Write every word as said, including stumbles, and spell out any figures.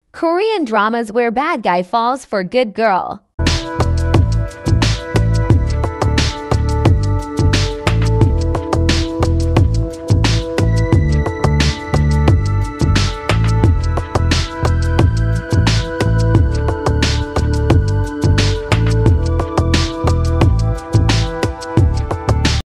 Korean dramas where bad guy falls for good girl.